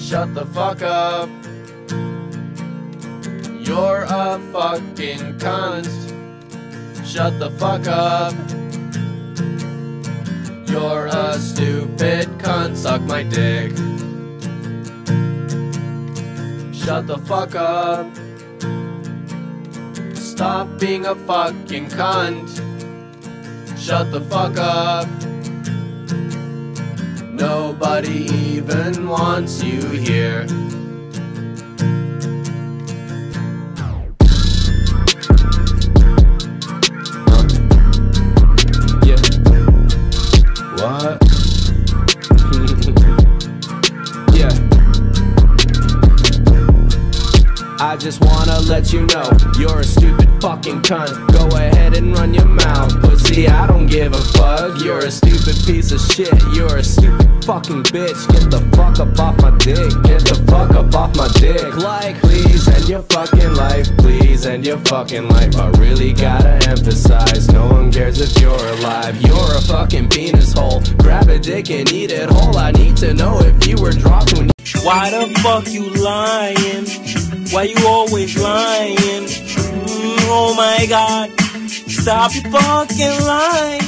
Shut the fuck up. You're a fucking cunt. Shut the fuck up. You're a stupid cunt. Suck my dick. Shut the fuck up. Stop being a fucking cunt. Shut the fuck up. Nobody even wants you here. Yeah. What? Yeah. I just wanna let you know, you're a stupid fucking cunt. Go ahead and run your mouth, pussy, I don't give a fuck. You're a stupid piece of shit, you're a stupid fucking bitch. Get the fuck up off my dick, get the fuck up off my dick. Like, please end your fucking life, please end your fucking life. I really gotta emphasize, no one cares if you're alive. You're a fucking penis hole, grab a dick and eat it whole. I need to know if you were dropped when why the fuck you lying? Why you always lying? Oh my god, stop your fucking lying.